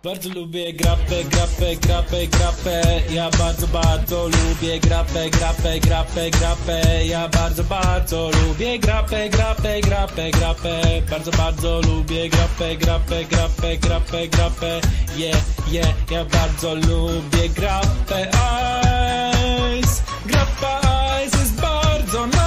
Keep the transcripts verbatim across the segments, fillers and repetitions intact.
Bardzo lubię grapę, grapę, grapę, grapę. Ja bardzo, bardzo lubię grapę, grapę, grapę, grapę. Ja bardzo, bardzo lubię grapę, grapę, grapę, grapę. Bardzo, bardzo lubię grapę, grapę, grapę, grapę, grapę. Yeah, yeah, ja bardzo lubię grapę Ice. Grappa Ice jest bardzo nice.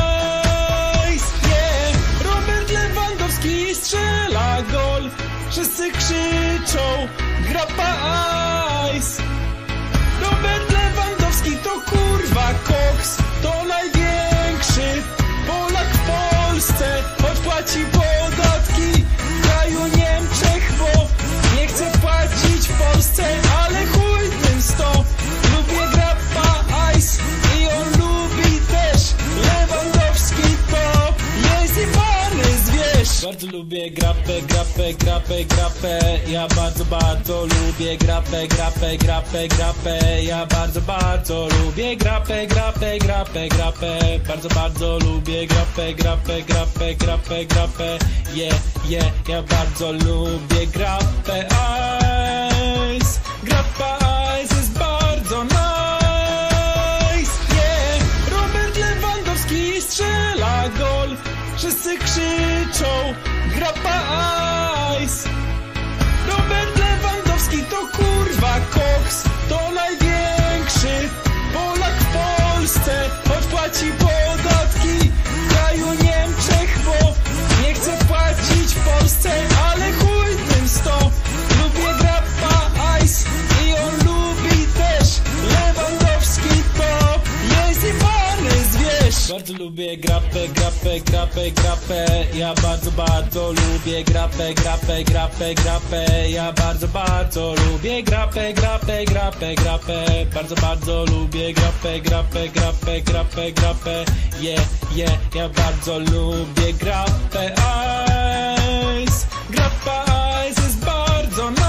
Yeah, Robert Lewandowski strzela gol. Wszyscy krzyczą Grappa Ice. Robert Lewandowski to kurwa koks. To największy Polak w Polsce. Odpłaci podatki w kraju Niemczech, bo nie chce płacić w Polsce. Ale chuj tym sto. Lubię Grappa Ice i on lubi też Lewandowski to jest i fany zwierz. Bardzo lubię grapę, grapę, grapę, grapę. Ja bardzo, bardzo lubię grapę, grapę, grapę, grapę. Ja bardzo, bardzo lubię grapę, grapę, grapę, grapę. Bardzo, bardzo lubię grapę, grapę, grapę, grapę, grapę. Yeah, yeah, ja bardzo lubię grapę Ice. Grappa Ice jest bardzo nice. Yeah, Robert Lewandowski strzela gol. Wszyscy krzyczą Grappa Ice. Robert Lewandowski to kurwa koks. To największy Polak w Polsce. Odpłaci podatki w kraju Niemczech, bo nie chce płacić w Polsce. Ale chuj tym sto. Lubię Grappa Ice i on lubi też Lewandowski to jest i fany zwierz. Bardzo lubię grapę, grapę, grapę, grapę. Ja bardzo, bardzo lubię grapę, grapę, grapę, grapę. Ja bardzo, bardzo lubię grapę, grapę, grapę, grapę. Bardzo, bardzo lubię grapę, grapę, grapę, grapę, grapę. Yeah, yeah, ja bardzo lubię grapę Ice. Grappa Ice jest bardzo nice.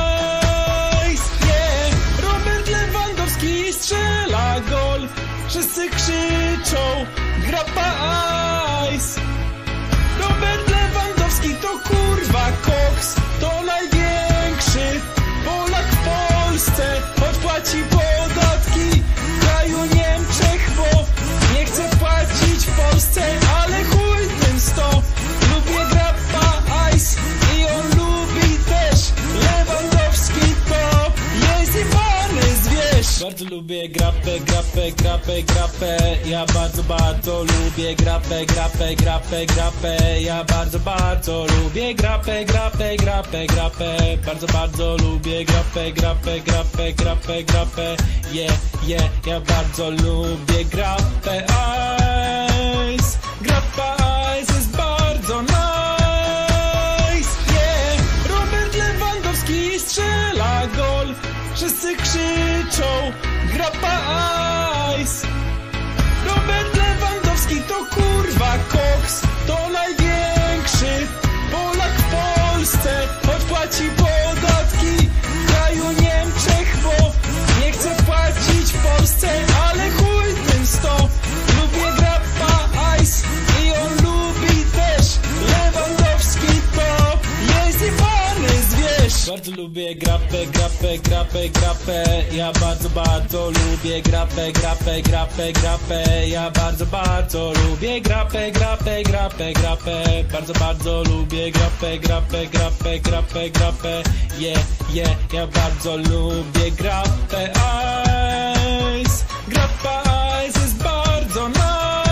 Yeah, Robert Lewandowski strzela gol. Wszyscy krzyczą Grappa Ice. Robert Lewandowski to kurwa koks. To największy Polak w Polsce. Odpłaci podatki w kraju Niemczech, bo nie chce płacić w Polsce. Ale chuj tym sto. Lubię Grappa Ice i on lubi też Lewandowski to jest i fany zwierz. Bardzo lubię grapę, grapę, grapę, grapę. Ja bardzo, bardzo lubię grapę, grapę, grapę, grapę. Ja bardzo, bardzo lubię grapę, grapę, grapę, grapę. Bardzo, bardzo lubię grapę, grapę, grapę, grapę, grapę. Yeah, yeah, ja bardzo lubię grapę Ice. Grappa Ice jest bardzo nice. Yeah, Robert Lewandowski strzela gol. Wszyscy krzyczą Grappa Ice. Robert Lewandowski to kurwa koks. To największy Polak w Polsce. Odpłaci podatki w kraju Niemczech, bo nie chce płacić w Polsce. Ale chuj tym sto. Lubię Grappa Ice i on lubi też Lewandowski to jest i fany zwierz. Bardzo lubię grapę, grapę, grapę, grapę. Ja bardzo, bardzo lubię grapę, grapę, grapę, grapę. Ja bardzo, bardzo lubię grapę, grapę, grapę, grapę. Bardzo, bardzo lubię grapę, grapę, grapę, grapę, grapę. Yeah, yeah, ja bardzo lubię grapę Ice. Grappa Ice jest bardzo nice.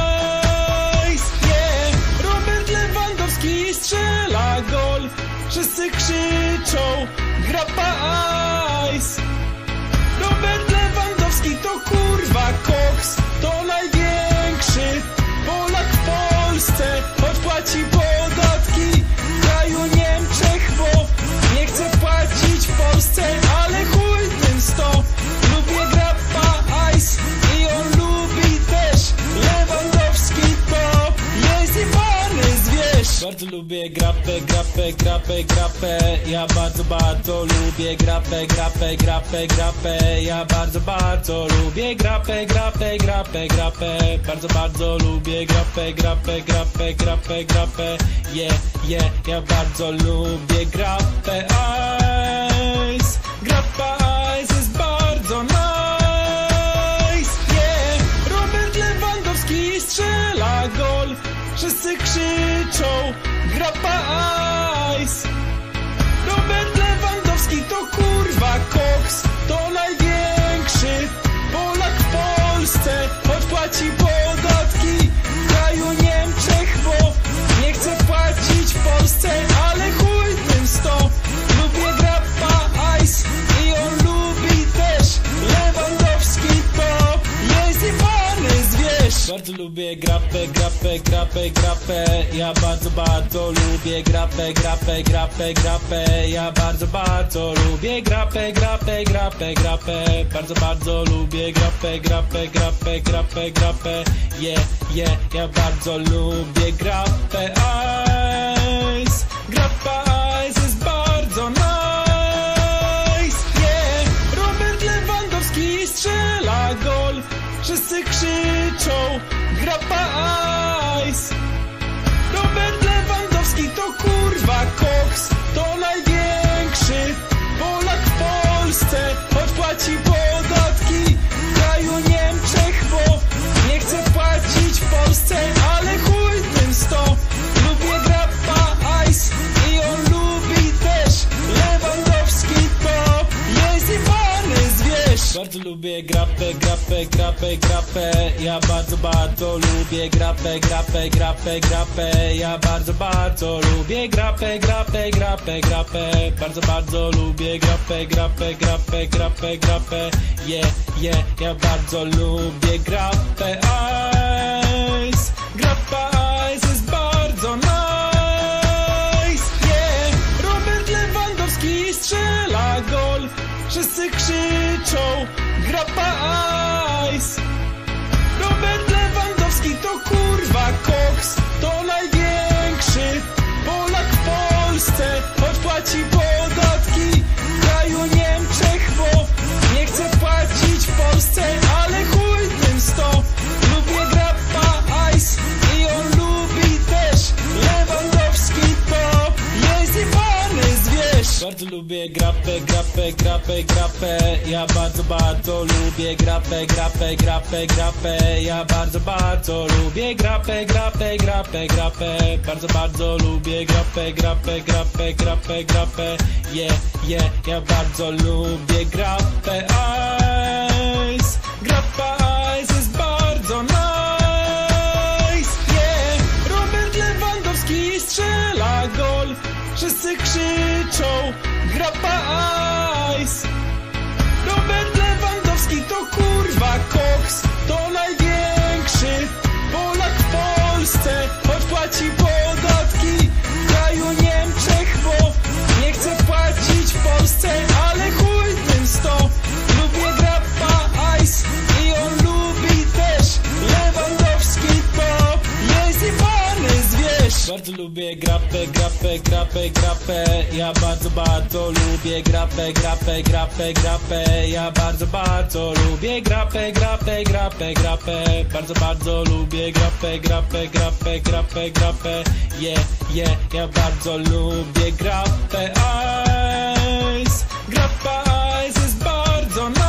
Yeah, Robert Lewandowski strzela gol. Wszyscy krzyczą Grappa Ice. Robert Lewandowski to kurwa koks. To największy Polak w Polsce. Odpłaci podatki w kraju Niemczech, bo nie chce płacić w Polsce. Ale chuj tym sto. Lubię Grappa Ice i on lubi też Lewandowski to jest i fany zwierz. Bardzo lubię grapę, grapę, grapę, grapę. Ja bardzo, bardzo lubię grapę, grapę, grapę, grapę. Ja bardzo, bardzo lubię grapę, grapę, grapę, grapę. Bardzo, bardzo lubię grapę, grapę, grapę, grapę, grapę. Yeah, yeah, ja bardzo lubię grapę Ice. wszyscy krzyczą grappa ice. Robert Lewandowski to kurwa koks, to największy Polak w Polsce, choć płaci podatki w kraju Niemczech, bo nie chce płacić w Polsce, ale chuj tym sto. Lubię grappa ice i on lubi też Lewandowski, to jest jebany zwierz. Bardzo lubię grappę, grappę, grappę, grappę. Ja bardzo, bardzo lubię grappę, grappę, grappę, grappę. Ja bardzo, bardzo lubię grappę, grappę, grappę, grappę. Bardzo, bardzo lubię grappę, grappę, grappę, grappę, grappę. Yeah, yeah, ja bardzo lubię grappę ice. Grappa ice jest bardzo nice. Yeah, Robert Lewandowski strzela gol, wszyscy krzyczą grappa ice. Robert Lewandowski to kurwa koks, to największy Polak w Polsce, choć płaci podatki w kraju Niemczech, bo nie chce płacić w Polsce, ale chuj tym sto. Lubię grappa ice i on lubi też Lewandowski, to jest jebany zwierz. Bardzo lubię grappę, grappę, grappę, grappę. Ja bardzo, bardzo lubię grappę, grappę, grappę, grappę. Ja bardzo, bardzo lubię grappę, grappę, grappę, grappę. Bardzo, bardzo lubię grappę, grappę, grappę, grappę, grappę. Yeah, yeah, ja bardzo lubię grappę ice. Grappa ice jest bardzo nice. Yeah, Robert Lewandowski strzela gol, wszyscy krzyczą grappa ice. Robert Lewandowski to kurwa koks, to największy Polak w Polsce, choć płaci podatki w kraju Niemczech, bo nie chce płacić w Polsce, ale chuj tym sto. Lubię grappa ice i on lubi też Lewandowski, to jest jebany zwierz. Bardzo lubię grappę, grappę, grappę, grappę. Ja bardzo, bardzo lubię grappę, grappę, grappę, grappę. Ja bardzo, bardzo lubię grappę, grappę, grappę, grappę. Bardzo, bardzo lubię grappę, grappę, grappę, grappę, grappę. Yeah, yeah, ja bardzo lubię grappę ice. Grappa ice jest bardzo nice. Yeah, Robert Lewandowski strzela gol, wszyscy krzyczą grappa ice. Robert Lewandowski to kurwa koks, to największy Polak w Polsce, choć płaci podatki w kraju Niemczech, bo nie chce płacić w Polsce, ale chuj tym sto. Lubię grappa ice i on lubi też Lewandowski, to jest jebany zwierz. Bardzo lubię grappę, grappę, grappę, grappę. Ja bardzo, bardzo lubię grappę, grappę, grappę, grappę. Ja bardzo, bardzo lubię grappę, grappę, grappę, grappę. Bardzo, bardzo lubię grappę, grappę, grappę, grappę, grappę. Yeah, yeah, ja bardzo lubię grappę ice. Grappa ice jest bardzo nice.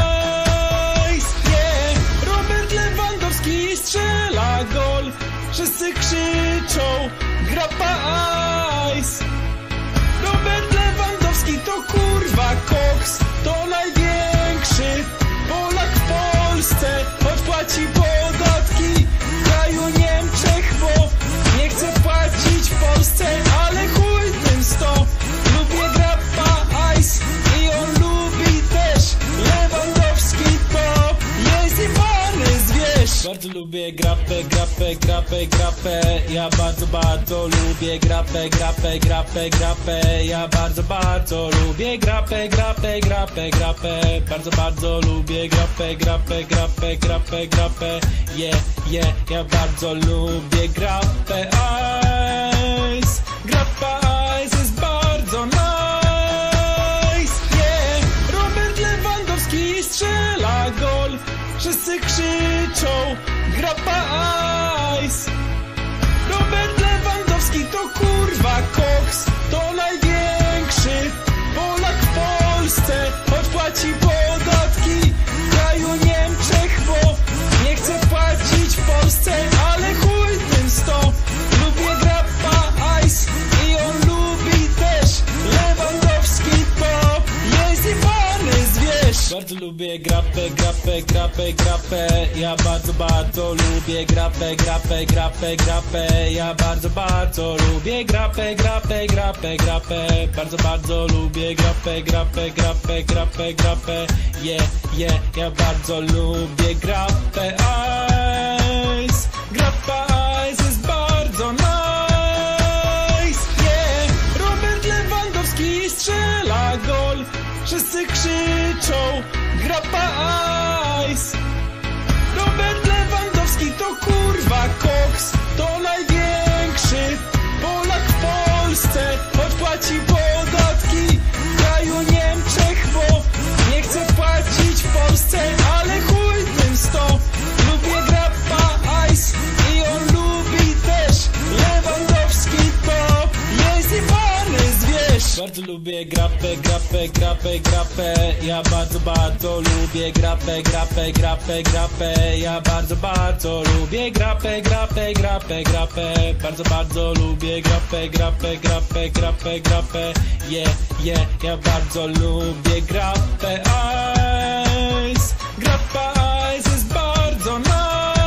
Yeah, Robert Lewandowski strzela gol, wszyscy krzyczą grappa ice. Robert Lewandowski to kurwa koks, to największy Polak w Polsce, choć płaci podatki w kraju Niemczech, bo nie chce płacić w Polsce, ale chuj tym sto. Lubię grappa ice i on lubi też Lewandowski, to jest jebany zwierz. Bardzo lubię grappę, grappę, grappę, grappę. Ja bardzo, bardzo lubię grappę, grappę, grappę, grappę. Ja bardzo, bardzo lubię grappę, grappę, grappę, grappę. Bardzo, bardzo lubię grappę, grappę, grappę, grappę, grappę. Yeah, yeah, ja bardzo lubię grappę ice. Grappa ice jest bardzo nice. Yeah, Robert Lewandowski strzela gol, wszyscy krzyczą grappa ice. Robert Lewandowski to kurwa koks, to największy Polak w Polsce, choć płaci podatki w kraju Niemczech, bo nie chce płacić w Polsce, ale chuj tym sto. grapę, grapę, grapę. Ja bardzo, bardzo lubię grapę, grapę, grapę, grapę. Ja bardzo, bardzo lubię grapę, grapę, grapę, grapę. Bardzo, bardzo lubię grapę, grapę, grapę, grapę, grapę. Yeah, yeah, ja bardzo lubię grapę Ice. Grappa Ice jest bardzo nice. Yeah, Robert Lewandowski strzela gol. Wszyscy krzyczą grappa Ice. Robert Lewandowski to kurwa koks. To największy Polak w Polsce. Odpłaci podatki w kraju Niemczech, bo nie chce płacić w Polsce. Ale chuj tym sto. Lubię grappa Ice i on lubi też Lewandowski, to jest jebany zwierz. Bardzo lubię grapę, grapę, grapę, grapę. Ja bardzo, bardzo lubię grapę, grapę, grapę, grapę. Ja bardzo, bardzo lubię grapę, grapę, grapę, grapę. Bardzo, bardzo lubię grapę, grapę, grapę, grapę, grapę. Yeah, yeah, ja bardzo lubię grapę Ice. Grappa Ice jest bardzo nice.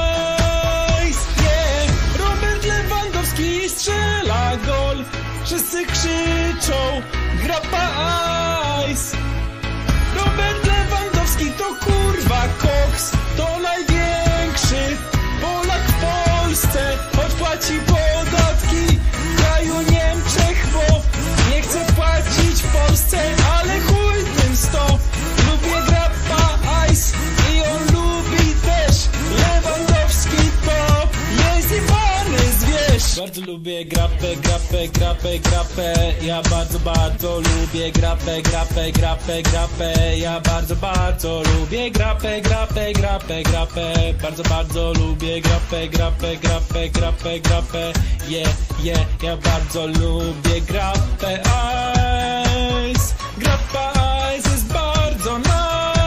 Yeah, Robert Lewandowski strzela gol. Wszyscy krzyczą grappa Ice. Robert Lewandowski to kurwa koks. To największy Polak w Polsce. Odpłaci podatki w kraju Niemczech, bo nie chce płacić w Polsce. Ale chuj tym sto. Lubię grappa Ice i on lubi też Lewandowski, to jest jebany zwierz. Bardzo lubię grapę, grapę, grapę, grapę. Ja bardzo, bardzo lubię grapę, grapę, grapę, grapę. Ja bardzo, bardzo lubię grapę, grapę, grapę, grapę. Bardzo, bardzo lubię grapę, grapę, grapę, grapę, grapę. Yeah, yeah, ja bardzo lubię grapę Ice. Grappa Ice jest bardzo nice.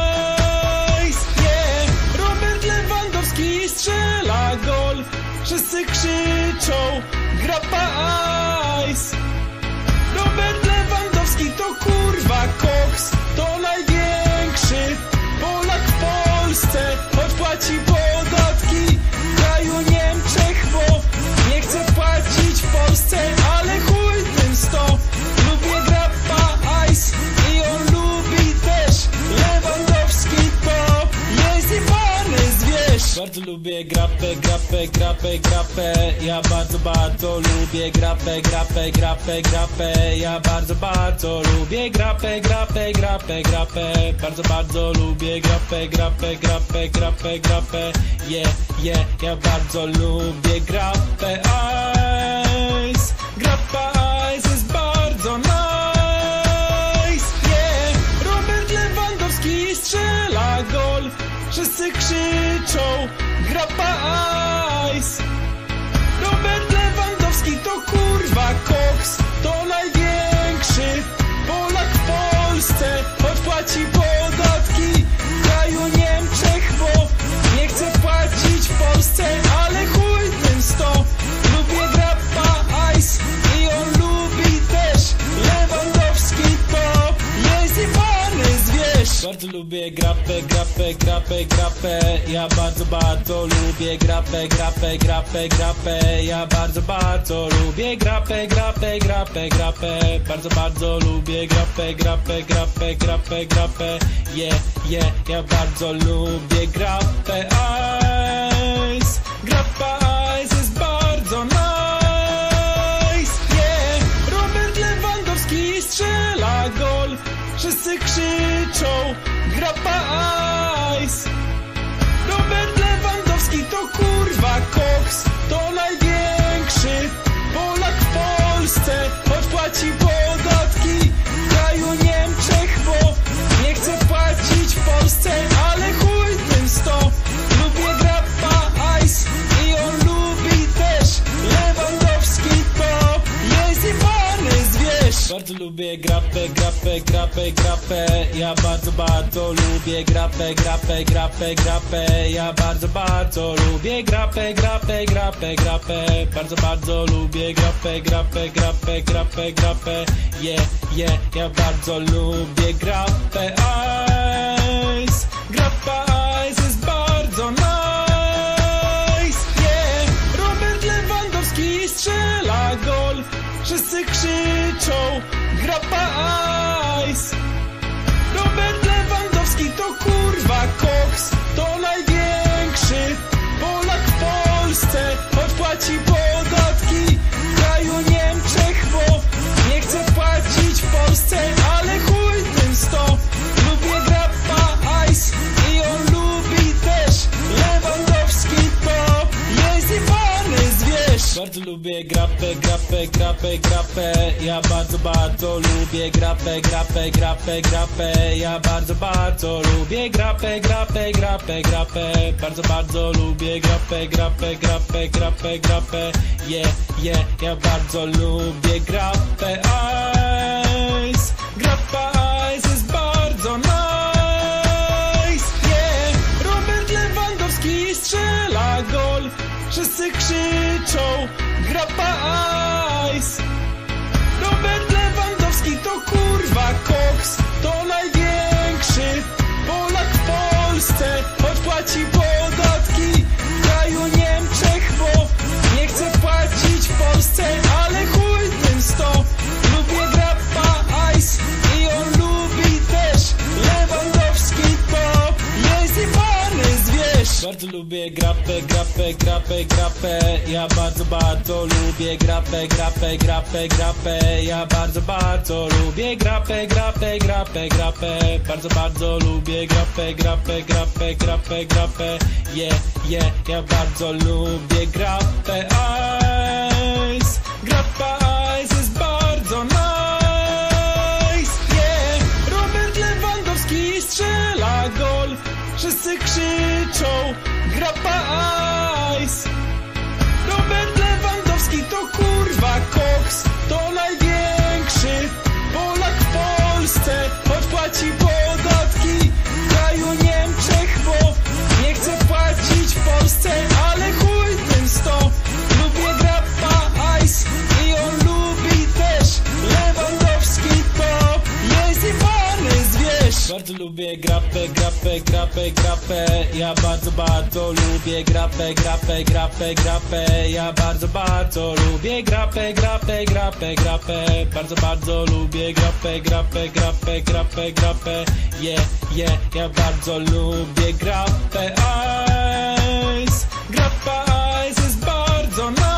Yeah, Robert Lewandowski strzela gol. Wszyscy krzyczą grappa Ice. Robert Lewandowski to kurwa koks. To największy Polak w Polsce. Odpłaci podatki w kraju Niemczech, bo nie chce płacić w Polsce. Ale chuj tym sto. Lubię grappa Ice i on lubi też Lewandowski, to jest jebany zwierz. Bardzo lubię grapę, grapę, grapę, grapę. Ja bardzo, bardzo lubię grapę, grapę, grapę, grapę. Ja bardzo, bardzo lubię grapę, grapę, grapę, grapę. Bardzo, bardzo lubię grapę, grapę, grapę, grapę, grapę. Yeah, yeah, ja bardzo lubię grapę Ice. Grappa Ice jest bardzo nice. Yeah, Robert Lewandowski strzela gol. Wszyscy krzyczą grappa Ice. Robert Lewandowski to kurwa koks. To największy Polak w Polsce. Odpłaci podatki w kraju Niemczech, bo nie chce płacić w Polsce. Ale chuj tym sto. Lubię grappa Ice i on lubi też Lewandowski, to jest jebany zwierz. Bardzo lubię grapę, grapę, grapę, grapę. Ja bardzo, bardzo lubię grapę, grapę, grapę, grapę. Ja bardzo, bardzo lubię grapę, grapę, grapę, grapę. Bardzo, bardzo lubię grapę, grapę, grapę, grapę, grapę. Yeah, yeah, ja bardzo lubię grapę Ice. Grappa Ice jest bardzo nice. Yeah, Robert Lewandowski strzela gol. Wszyscy krzyczą grappa Ice. Robert Lewandowski to kurwa koks. To największy Polak w Polsce. Odpłaci podatki w kraju Niemczech, bo nie chce płacić w Polsce. Ale chuj tym sto. Lubię grappa Ice i on lubi też Lewandowski, to jest jebany zwierz. Bardzo lubię grapę, grapę, grapę, grapę. Ja bardzo, bardzo lubię grapę, grapę, grapę, grapę. Ja bardzo, bardzo lubię grapę, grapę, grapę, grapę. Bardzo, bardzo lubię grapę, grapę, grapę, grapę, grapę. Yeah, yeah, ja bardzo lubię grapę Ice. Grappa Ice grappa ice. Robert Lewandowski to kurwa koks, to największy Polak w Polsce. Choć płaci podatki w kraju Niemczech, bo nie chce płacić w Polsce, ale chuj tym sto. Lubię grappa ice i on lubi też Lewandowski, to jest jebany zwierz. Bardzo lubię grapę, grapę, grapę, grapę. Ja bardzo, bardzo lubię grapę, grapę, grapę, grapę. Ja bardzo, bardzo lubię grapę, grapę, grapę, grapę. Bardzo, bardzo lubię grapę, grapę, grapę, grapę, grapę. Yeah, yeah, ja bardzo lubię grapę ice. Grappa ice jest bardzo nice. Yeah, Robert Lewandowski strzela gol. Wszyscy krzyczą grappa ice. Robert Lewandowski to kurwa koks, to największy Polak w Polsce. Choć płaci podatki w kraju Niemczech, bo nie chce płacić w Polsce, ale chuj tym sto. Lubię grappa ice i on lubi też Lewandowski, to jest jebany zwierz. Bardzo lubię grapę, grapę, grapę, grapę. Ja bardzo, bardzo lubię grapę, grapę, grapę, grapę. Ja bardzo, bardzo lubię grapę, grapę, grapę, grapę. Bardzo, bardzo lubię grapę, grapę, grapę, grapę, grapę. Yeah, yeah, ja bardzo lubię grapę ice. Grappa ice jest bardzo nice. Yeah, Robert Lewandowski strzela gol. Wszyscy krzyczą grappa ice. Robert Lewandowski to kurwa koks, to największy Polak w Polsce. Choć płaci podatki w kraju Niemczech, bo nie chce płacić w Polsce, ale chuj tym sto. Lubię grappa ice i on lubi też Lewandowski, to jest jebany zwierz. Bardzo lubię grapę, grapę, grapę, grapę. Ja bardzo, bardzo lubię grapę, grapę, grapę, grapę. Ja bardzo, bardzo lubię grapę, grapę, grapę, grapę. Bardzo, bardzo lubię grapę, grapę, grapę, grapę, grapę. Yeah, yeah, ja bardzo lubię grapę ice. Grappa ice jest bardzo nice.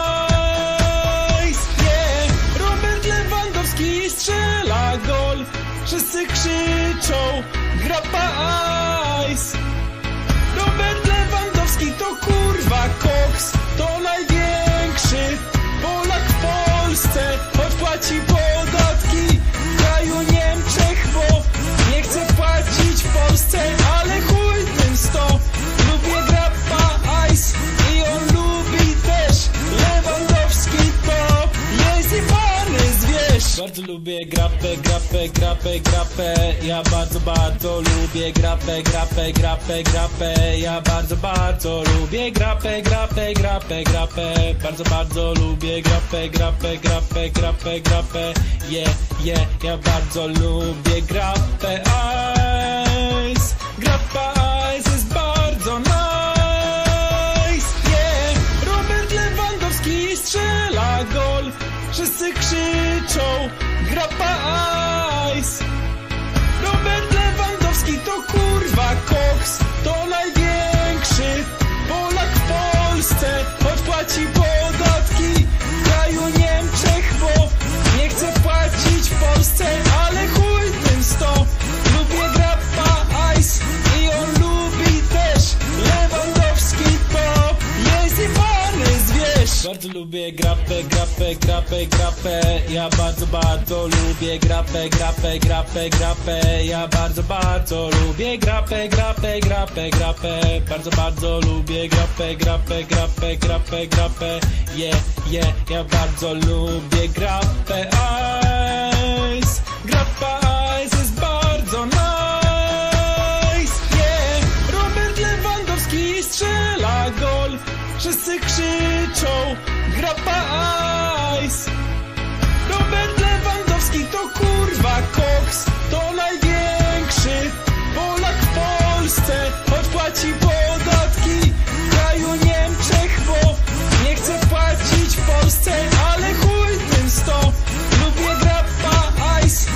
Yeah, Robert Lewandowski strzela gol. Wszyscy krzyczą grappa ice. Robert Lewandowski to kurwa koks, to największy Polak w Polsce. Choć płaci podatki w kraju Niemczech, bo nie chce płacić w Polsce, ale chuj tym sto. Lubię grappa ice i on lubi też Lewandowski, to jest jebany zwierz. Bardzo lubię grapę, grapę, grapę, grapę. Ja bardzo, bardzo lubię grapę, grapę, grapę, grapę. Ja bardzo, bardzo lubię grapę, grapę, grapę, grapę. Bardzo, bardzo lubię grapę, grapę, grapę, grapę, grapę. Yeah, yeah, ja bardzo lubię grapę ice. Grappa ice jest bardzo nice. Yeah, Robert Lewandowski strzela gol. Wszyscy krzyczą grappa ice. Robert Lewandowski to kurwa koks, to największy Polak w Polsce. Choć płaci podatki w kraju Niemczech, bo nie chce płacić w Polsce, ale chuj tym sto. Lubię grappa ice i on lubi też Lewandowski, to jest jebany zwierz. Bardzo lubię grapę, grapę, grapę, grapę. Ja bardzo, bardzo lubię grapę, grapę, grapę, grapę. Ja bardzo, bardzo lubię grapę, grapę, grapę, grapę. Bardzo, bardzo lubię grapę, grapę, grapę, grapę, grapę. Yeah, yeah, ja bardzo lubię grapę ice. Grappa ice jest bardzo nice. Yeah, Robert Lewandowski strzela gol. Wszyscy krzyczą grappa ice. Robert Lewandowski to kurwa koks, to największy Polak w Polsce. Choć płaci podatki w kraju Niemczech, bo nie chce płacić w Polsce, ale chuj tym sto. Lubię grappa ice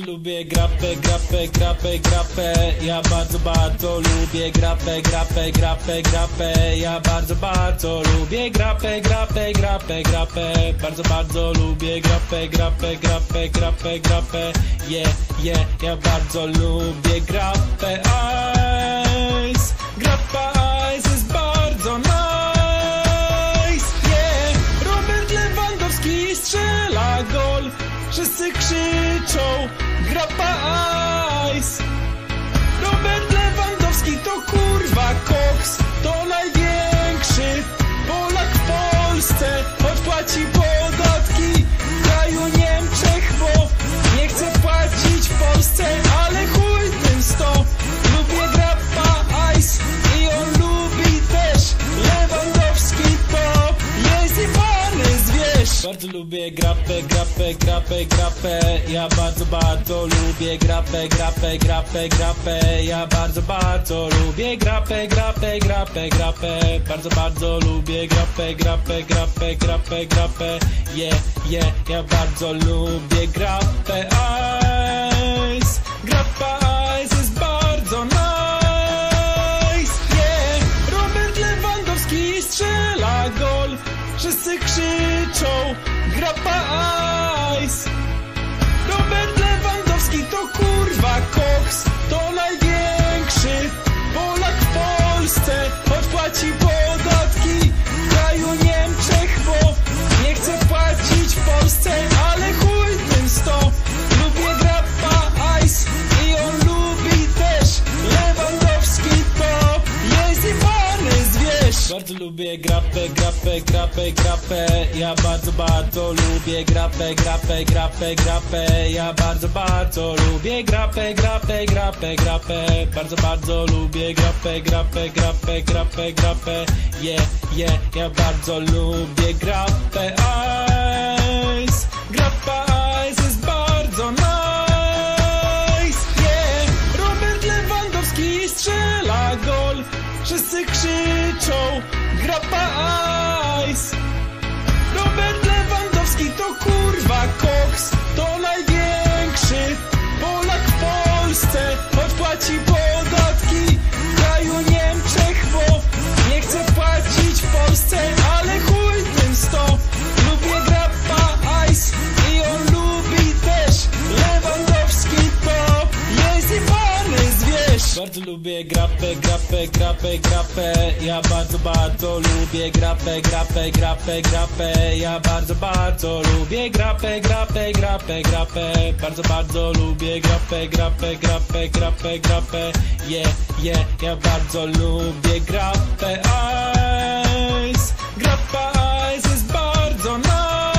lubię grapę, grapę, grapę, grapę. Ja bardzo, bardzo lubię grapę, grapę, grapę, grapę. Ja bardzo, bardzo lubię grapę, grapę, grapę, grapę. Bardzo, bardzo lubię grapę, grapę, grapę, grapę, grapę. Yeah, yeah, ja bardzo lubię grapę Ice. Grappa Ice jest bardzo nice. Yeah, Robert Lewandowski strzela gol. Wszyscy krzyczą Grappa Ice. Robert Lewandowski to kurwa koks. To największy Polak w Polsce. Choć płaci podatki w kraju Niemczech, bo nie chce płacić w Polsce. Ale chuj tym sto. Lubię Grappa Ice i on lubi też Lewandowski to jest jebany zwierz. Bardzo lubię grapę, grapę, grapę, grapę. Ja bardzo, bardzo lubię grapę, grapę, grapę, grapę. Ja bardzo, bardzo lubię grapę, grapę, grapę, grapę. Bardzo, bardzo lubię grapę, grapę, grapę, grapę, grapę. Yeah, yeah, ja bardzo lubię grapę Ice. Grappa Ice jest bardzo nice. Yeah, Robert Lewandowski strzela gol. Wszyscy krzyczą Grappa Ice. Robert Lewandowski to kurwa koks. To największy Polak w Polsce. Choć płaci podatki w kraju Niemczech, bo nie chce płacić w Polsce. Ale chuj tym sto. Lubię Grappa Ice i on lubi też Lewandowski to jest jebany zwierz. Bardzo lubię grapę, grapę, grapę, grapę. Ja bardzo, bardzo lubię grapę, grapę, grapę, grapę. Ja bardzo, bardzo lubię grapę, grapę, grapę, grapę. Bardzo, bardzo lubię grapę, grapę, grapę, grapę, grapę. Yeah, yeah, ja bardzo lubię grapę Ice. Grappa Ice jest bardzo nice. Yeah, Robert Lewandowski strzela gol. Wszyscy krzyczą Grappa Ice. Robert Lewandowski to kurwa koks. To największy Polak w Polsce. Choć płaci podatki w kraju Niemczech, bo nie chce płacić w Polsce. Ale chuj tym sto. Lubię Grappa Ice i on lubi też Lewandowski to jest jebany zwierz. Bardzo lubię grapę, grapę, grapę, grapę. Ja bardzo, bardzo lubię grapę, grapę, grapę, grapę. Ja bardzo, bardzo lubię grapę, grapę, grapę, grapę. Bardzo, bardzo lubię grapę, grapę, grapę, grapę, grapę. Yeah, yeah, ja bardzo lubię grapę Ice. Grappa Ice jest bardzo nice.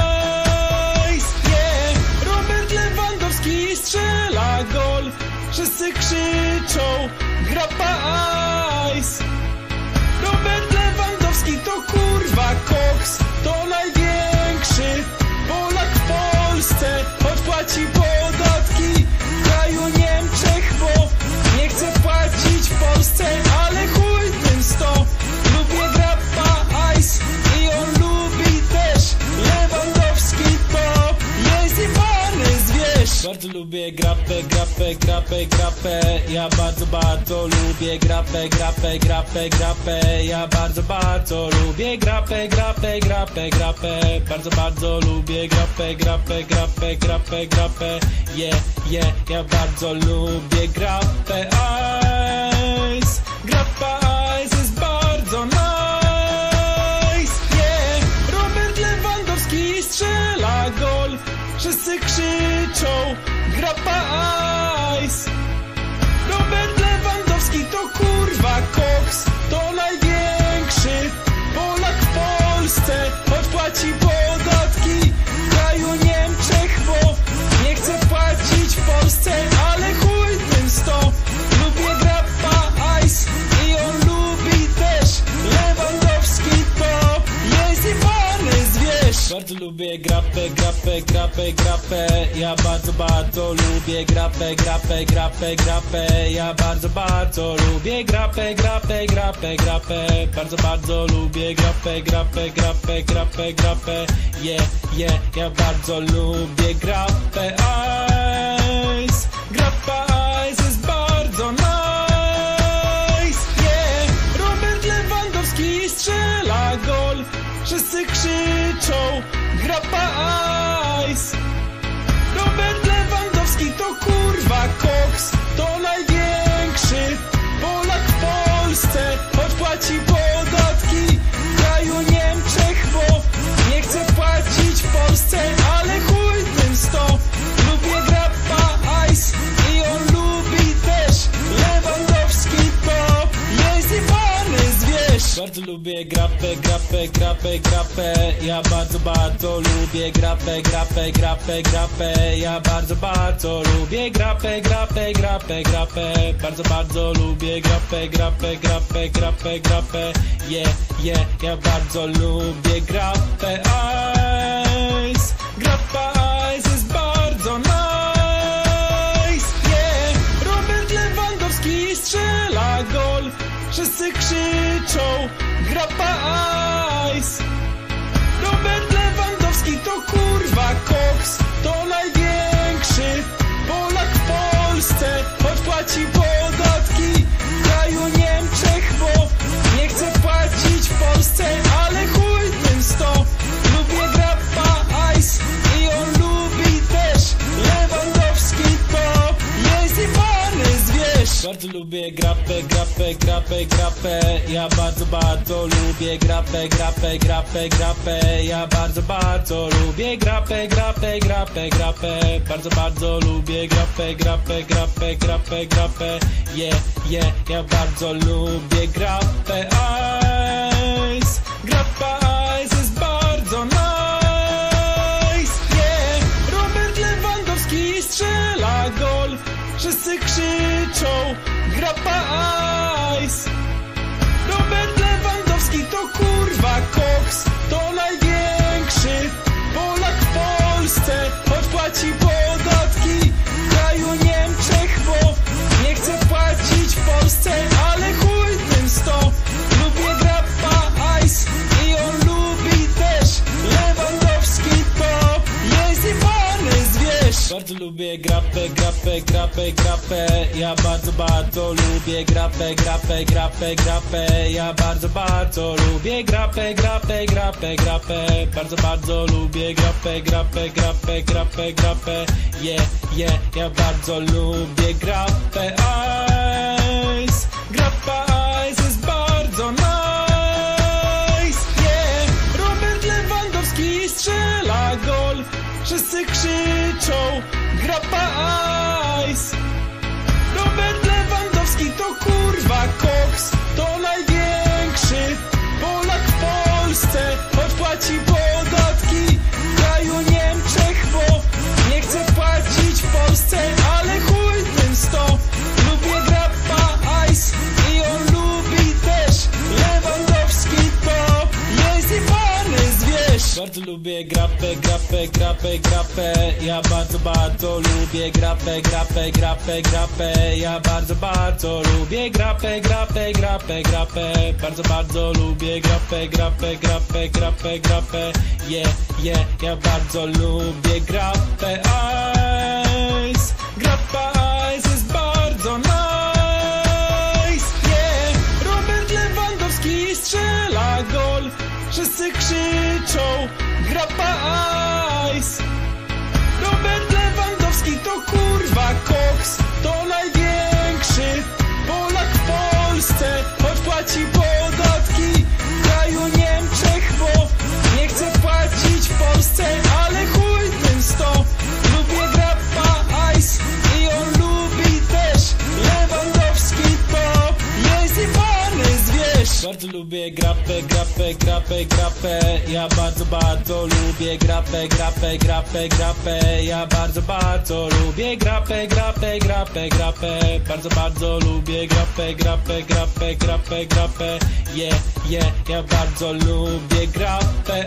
Yeah, Robert Lewandowski strzela gol. Wszyscy krzyczą Grappa Ice. Robert Lewandowski to kurwa koks. To największy Polak w Polsce. Choć płaci podatki w kraju Niemczech, bo nie chce płacić w Polsce. Ale chuj tym sto. Lubię Grappa Ice i on lubi też Lewandowski to jest jebany zwierz. Bardzo lubię grapę, grapę, grapę, grapę. Ja bardzo, bardzo lubię grapę, grapę, grapę, grapę. Ja bardzo, bardzo lubię grapę, grapę, grapę, grapę. Bardzo, bardzo lubię grapę, grapę, grapę, grapę, grapę. Yeah, yeah, ja bardzo lubię grapę Ice. Grappa Ice jest bardzo nice. Yeah, Robert Lewandowski strzela gol. Wszyscy krzyczą Grappa Ice. Robert Lewandowski to kurwa koks. To największy Polak w Polsce. Choć płaci podatki w kraju Niemczech, bo nie chce płacić w Polsce. Ale chuj tym sto. Lubię Grappa Ice i on lubi też Lewandowski to jest jebany zwierz. Bardzo lubię grapę, grapę, grapę, grapę. Ja bardzo, bardzo lubię grapę, grapę, grapę, grapę. Ja bardzo, bardzo lubię grapę, grapę, grapę, grapę. Bardzo, bardzo lubię grapę, grapę, grapę, grapę, grapę. Yeah, yeah, ja bardzo lubię grapę Ice. Grappa Ice jest bardzo nice, yeah. Robert Lewandowski strzela gol, wszyscy krzyczą Grappa Ice. Robert Lewandowski to kurwa koks, to największy Polak w Polsce, choć płaci podatki w kraju Niemczech, bo nie chce płacić w Polsce, ale chuj tym sto. Lubię Grappa Ice i on lubi też Lewandowski, to jest jebany zwierz. Bardzo lubię grappę, grappę, grappę, grappę. Ja bardzo, bardzo lubię grappę, grappę, grappę, grappę. Ja bardzo, bardzo lubię grappę, grappę, grappę, grappę. Bardzo, bardzo lubię grappę, grappę, grappę, grappę, grappę. Yeah, yeah, ja bardzo lubię grappę Ice. Grappa Ice jest bardzo nice, yeah. Robert Lewandowski strzela gol, wszyscy krzyczą Grappa Ice. Robert Lewandowski to kurwa koks, to największy Polak w Polsce, choć płaci podatki w kraju Niemczech, bo nie chce płacić w Polsce, ale chuj tym sto. Lubię Grappa Ice i on lubi też Lewandowski, to jest jebany zwierz. Bardzo lubię grappę, grappę, grappę, grappę. Ja bardzo, bardzo lubię grappę, grappę, grappę, grappę. Ja bardzo, bardzo lubię grappę, grappę, grappę, grappę. Bardzo, bardzo lubię grappę, grappę, grappę, grappę, grappę. Yeah, yeah, ja bardzo lubię grappę Ice. Grappa Ice jest bardzo nice, yeah. Robert Lewandowski strzela gol, wszyscy krzyczą Grappa Ice. Robert Lewandowski to kurwa koks, to największy Polak w Polsce, choć płaci podatki w kraju Niemczech, bo nie chce płacić w Polsce, ale chuj tym sto. Lubię Grappa Ice i on lubi też Lewandowski, to jest jebany zwierz. Bardzo lubię grappę, grappę, grappę, grappę. Ja bardzo, bardzo lubię grappę, grappę, grappę, grappę. Ja bardzo, bardzo lubię grappę, grappę, grappę, grappę. Bardzo, bardzo lubię grappę, grappę, grappę, grappę, grappę. Yeah, yeah, ja bardzo lubię grappę Ice. Grappa Ice jest bardzo nice, yeah. Robert Lewandowski strzela gol, wszyscy krzyczą Grappa Ice. Robert Lewandowski to kurwa koks, to największy Polak w Polsce, choć płaci podatki w kraju Niemczech, bo nie chce płacić w Polsce, ale chuj tym sto. Lubię Grappa Ice i on lubi też Lewandowski, to jest jebany zwierz. Bardzo lubię grappę, grappę, grappę, grappę. Ja bardzo, bardzo lubię grappę, grappę, grappę, grappę. Ja bardzo, bardzo lubię grappę, grappę, grappę, grappę. Bardzo, bardzo lubię grappę, grappę, grappę, grappę, grappę. Yeah, yeah, ja bardzo lubię grappę Ice. Grappa Ice jest bardzo nice, yeah. Robert Lewandowski strzela gol, wszyscy krzyczą Grappa Ice. Robert Lewandowski to kurwa koks, to największy Polak w Polsce, choć płaci podatki w kraju Niemczech, bo nie chce płacić w Polsce, ale chuj tym sto. Lubię Grappa Ice i on lubi też Lewandowski, to jest jebany zwierz. Bardzo lubię grappę, grappę, grappę, grappę. Ja bardzo, bardzo lubię grappę, grappę, grappę, grappę. Ja bardzo, bardzo lubię grappę, grappę, grappę, grappę. Bardzo, bardzo lubię grappę, grappę, grappę, grappę, grappę. Yeah, yeah, ja bardzo lubię grappę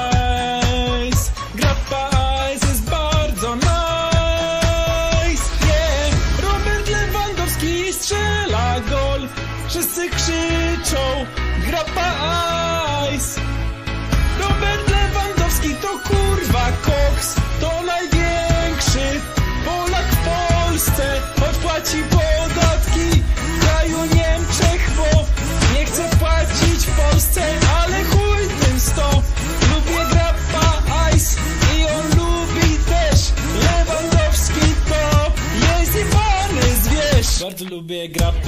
Ice. Grappa Ice jest bardzo nice, yeah. Robert Lewandowski strzela gol, wszyscy krzyczą Grappa Ice. Robert Lewandowski to kurwa koks, to największy Polak w Polsce,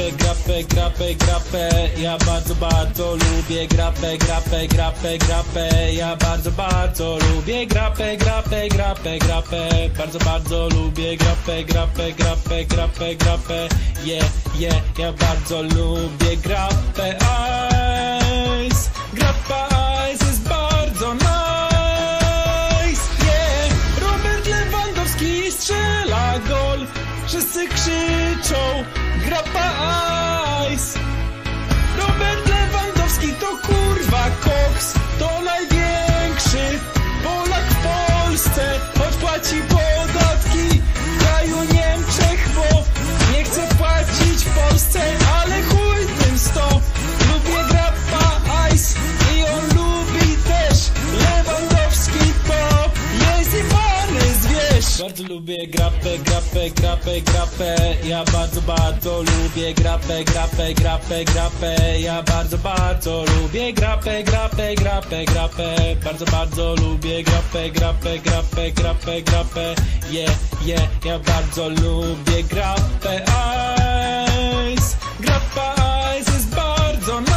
grapę, grapę, grapę, grapę. Ja bardzo, bardzo lubię grapę, grapę, grapę, grapę. Ja bardzo, bardzo lubię grapę, grapę, grapę, grapę. Bardzo, bardzo lubię grapę, grapę, grapę, grapę, grapę. Yeah, yeah, ja bardzo lubię grapę Ice. Grappa Ice jest bardzo nice. Yeah, Robert Lewandowski strzela gol. Wszyscy krzyczą grappa Ice. Robert Lewandowski to kurwa koks. To największy Polak w Polsce. Choć płaci podatki w kraju Niemczech, bo nie chce płacić w Polsce. Ale chuj tym sto. Lubię grappa Ice i on lubi też Lewandowski, to jest jebany zwierz. Bardzo lubię grapę, grapę, grapę, grapę. Ja bardzo, bardzo lubię grapę, grapę, grapę, grapę. Ja bardzo, bardzo lubię grapę, grapę, grapę, grapę. Bardzo, bardzo lubię grapę, grapę, grapę, grapę, grapę. Yeah, yeah, ja bardzo lubię grapę Ice. Grappa Ice jest bardzo nice.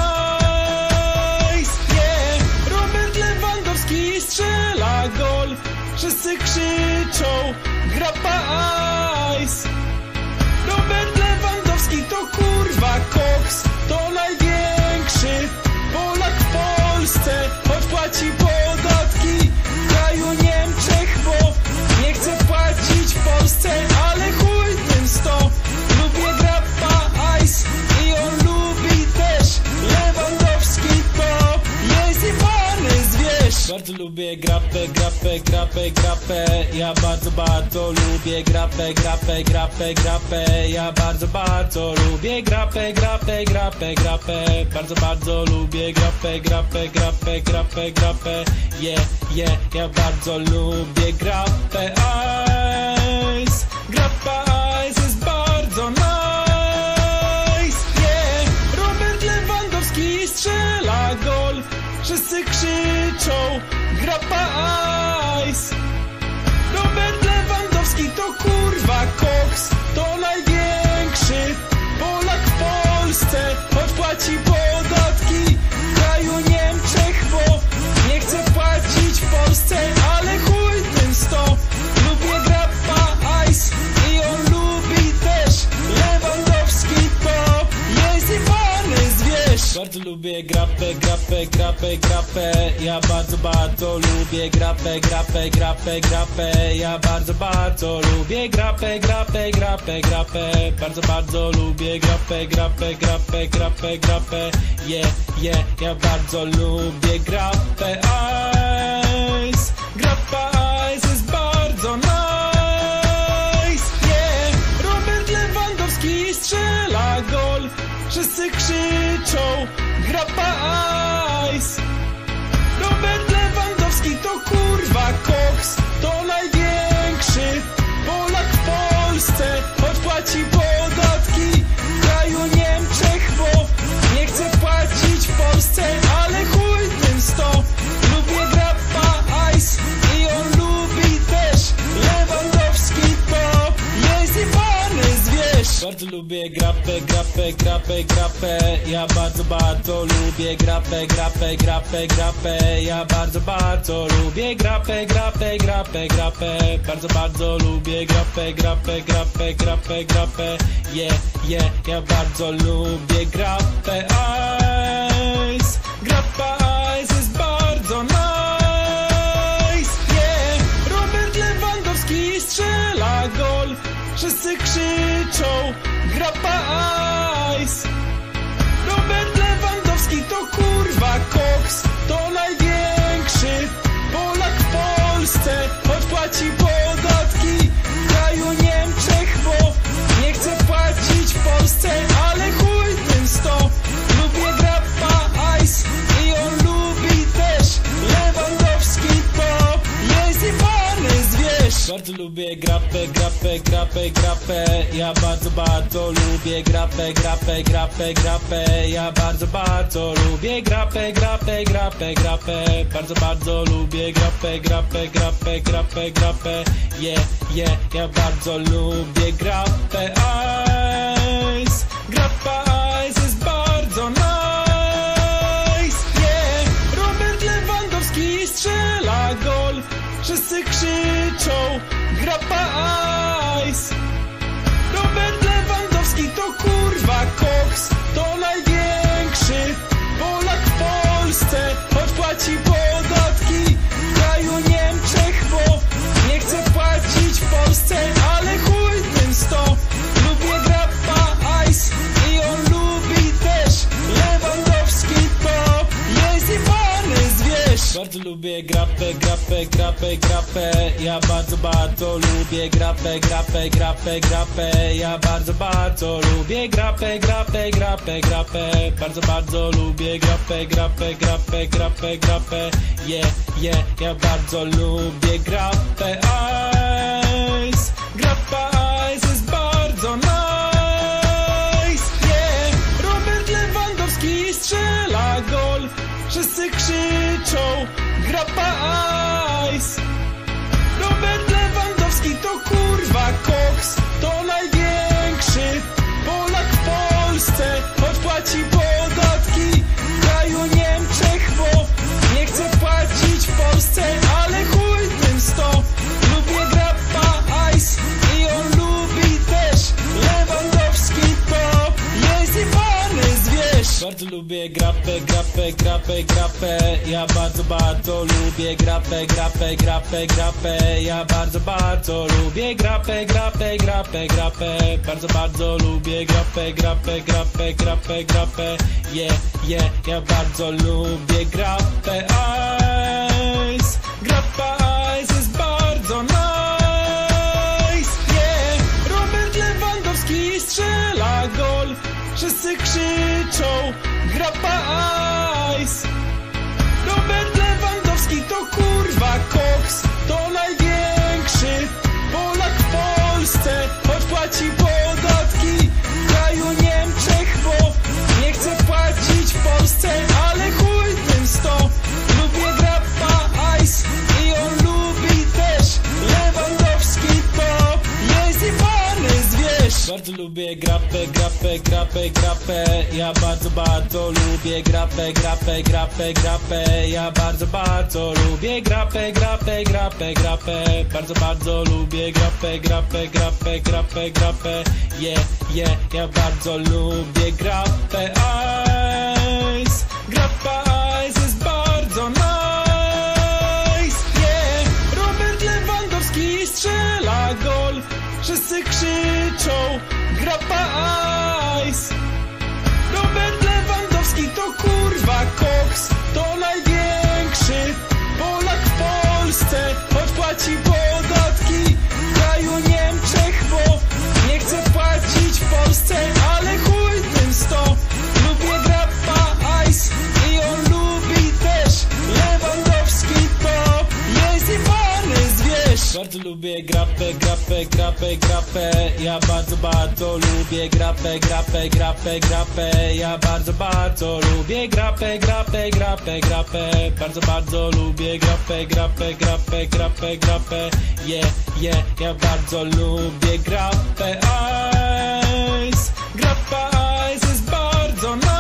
Yeah, Robert Lewandowski strzela gol. Wszyscy krzyczą grappa Ice. Robert Lewandowski to kurwa koks. To największy Polak w Polsce. Choć płaci podatki w kraju Niemczech, bo nie chce płacić w Polsce. Ale chuj tym sto. Lubię grappa Ice i on lubi też Lewandowski, to jest jebany zwierz. Bardzo lubię grapę, grapę, grapę, grapę. Ja bardzo, bardzo lubię grapę, grapę, grapę, grapę. Ja bardzo, bardzo lubię grapę, grapę, grapę, grapę. Bardzo, bardzo lubię grapę, grapę, grapę, grapę, grapę. Yeah, yeah, ja bardzo lubię grapę Ice. Grappa Ice jest bardzo nice. Yeah, Robert Lewandowski strzela gol. Wszyscy krzyczą grappa Ice. Robert Lewandowski to kurwa koks. To największy Polak w Polsce. Choć płaci podatki w kraju Niemczech, bo nie chce płacić w Polsce. Ale chuj tym sto. Lubię grappa Ice i on lubi też Lewandowski, to jest jebany zwierz. Bardzo lubię grapę, grapę, grapę, grapę. Ja bardzo, bardzo lubię grapę, grapę, grapę, grapę. Ja bardzo, bardzo lubię grapę, grapę, grapę, grapę. Bardzo, bardzo lubię grapę, grapę, grapę, grapę, grapę. Yeah, yeah, ja bardzo lubię grapę Ice. Grappa Ice jest bardzo nice. Yeah, Robert Lewandowski strzela gol. Wszyscy krzyczą grappa Ice. Robert Lewandowski to kurwa koks. To największy Polak w Polsce. Choć płaci podatki w kraju Niemczech, bo nie chce płacić w Polsce. Ale chuj tym sto. Lubię grappa Ice i on lubi też Lewandowski, to jest jebany zwierz. Bardzo lubię grapę, grapę, grapę, grapę. Ja bardzo, bardzo lubię grapę, grapę, grapę, grapę. Ja bardzo, bardzo lubię grapę, grapę, grapę, grapę. Bardzo, bardzo lubię grapę, grapę, grapę, grapę, grapę. Yeah, yeah, ja bardzo lubię grapę Ice. Grappa Ice jest bardzo nice. Yeah, Robert Lewandowski strzela gol. Wszyscy krzyczą grappa Ice. Robert Lewandowski to kurwa koks. To największy Polak w Polsce. Choć płaci podatki w kraju Niemczech, bo nie chce płacić w Polsce. Ale chuj tym sto. Lubię grappa Ice i on lubi też Lewandowski, to jest jebany zwierz. Bardzo lubię grapę, grapę, grapę, grapę. Ja bardzo, bardzo lubię grapę, grapę, grapę, grapę. Ja bardzo, bardzo lubię grapę, grapę, grapę, grapę. Bardzo, bardzo lubię grapę, grapę, grapę, grapę, grapę. Yeah, yeah, ja bardzo lubię grapę Ice. Grappa Ice jest bardzo nice, yeah. Robert Lewandowski strzela gol, wszyscy krzyczą Grappa Ice. Robert Lewandowski to kurwa koks, to największy Polak w Polsce, choć płaci podatki w kraju Niemczech, bo nie chce płacić w Polsce, ale chuj tym sto. Lubię Grappa Ice i on lubi też Lewandowski, to jest jebany zwierz. Bardzo lubię grappę, grappę, grappę, grappę. Ja bardzo, bardzo lubię grappę, grappę, grappę, grappę. Ja bardzo, bardzo lubię grappę, grappę, grappę, grappę. Bardzo, bardzo lubię grappę, grappę, grappę, grappę, grappę. Yeah, yeah, ja bardzo lubię grappę Ice. Grappa Ice jest bardzo nice, yeah. Robert Lewandowski strzela gol, wszyscy krzyczą Grappa Ice. Robert Lewandowski to kurwa koks, to największy Polak w Polsce, choć płaci podatki w kraju Niemczech, bo nie chce płacić w Polsce, ale chuj tym sto. Lubię Grappa Ice i on lubi też Lewandowski, to jest jebany zwierz. Bardzo lubię grappę, grappę, grappę, grappę. Ja bardzo, bardzo lubię grappę, grappę, grappę, grappę. Ja bardzo, bardzo lubię grappę, grappę, grappę, grappę. Bardzo, bardzo lubię grappę, grappę, grappę, grappę, grappę. Yeah, yeah, ja bardzo lubię grappę Ice. Grappa Ice jest bardzo nice, yeah. Robert Lewandowski strzela gol, wszyscy krzyczą Grappa Ice. Robert Lewandowski to kurwa koks, to największy Polak w Polsce, choć płaci podatki w kraju Niemczech, bo nie chce płacić w Polsce, ale chuj tym sto. Lubię Grappa Ice i on lubi też Lewandowski, to jest jebany zwierz. Bardzo lubię grappę, grappę, grappę, grappę. Ja bardzo, bardzo lubię grappę, grappę, grappę, grappę. Ja bardzo, bardzo lubię grappę, grappę, grappę, grappę. Bardzo, bardzo lubię grappę, grappę, grappę, grappę, grappę. Yeah, yeah, ja bardzo lubię grappę Ice. Grappa Ice jest bardzo nice, yeah. Robert Lewandowski strzela gol, wszyscy krzyczą Grappa Ice. Robert Lewandowski to kurwa koks, to największy Polak w Polsce, choć płaci podatki w kraju Niemczech, bo nie chce płacić w Polsce, ale chuj tym sto. Lubię Grappa Ice i on lubi też Lewandowski, to jest jebany zwierz. Bardzo lubię grappę, grappę, grappę, grappę. Ja bardzo, bardzo lubię grappę, grappę, grappę, grappę. Ja bardzo, bardzo lubię grappę, grappę, grappę, grappę. Bardzo, bardzo lubię grappę, grappę, grappę, grappę, grappę. Yeah, yeah, ja bardzo lubię grappę Ice. Grappa Ice jest bardzo nice,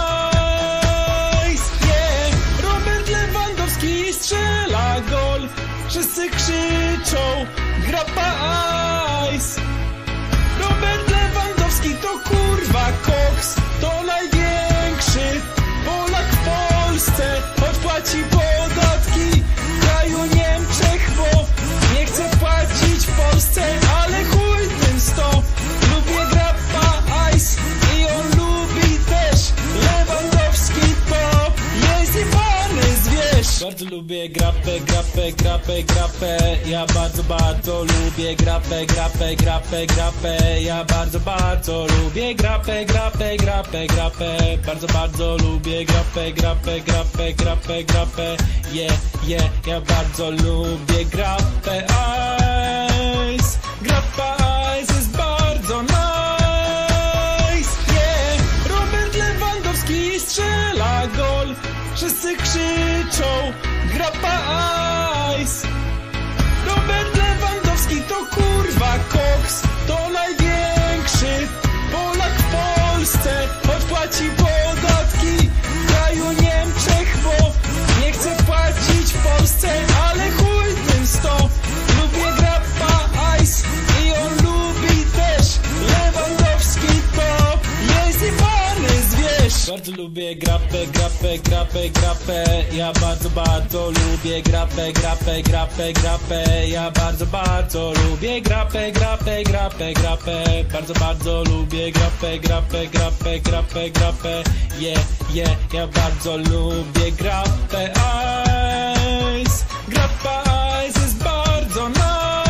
yeah. Robert Lewandowski strzela gol, wszyscy krzyczą Grappa Ice. Robert Lewandowski to kurwa koks, to największy Polak w Polsce, choć płaci podatki w kraju Niemczech, bo nie chce płacić w Polsce, ale chuj tym sto. Lubię Grappa Ice i on lubi też Lewandowski, to jest jebany zwierz. Bardzo lubię grappę, grappę, grappę, grappę. Ja bardzo, bardzo lubię grappę, grappę, grappę, grappę. Ja bardzo, bardzo lubię grappę, grappę, grappę, grappę. Bardzo, bardzo lubię grappę, grappę, grappę, grappę, grappę. Yeah, yeah, ja bardzo lubię grappę Ice. Grappa Ice jest bardzo nice, yeah. Robert Lewandowski strzela gol, wszyscy krzyczą Grappa Ice. Robert Lewandowski to kurwa koks, to największy Polak w Polsce, Bardzo lubię grapę, grapę, grapę, grapę. Ja bardzo, bardzo lubię grapę, grapę, grapę, grapę. Ja bardzo, bardzo lubię grapę, grapę, grapę, grapę. Bardzo, bardzo lubię grapę, grapę, grapę, grapę, grapę. Yeah, yeah, ja bardzo lubię grapę Ice. Grappa Ice jest bardzo nice.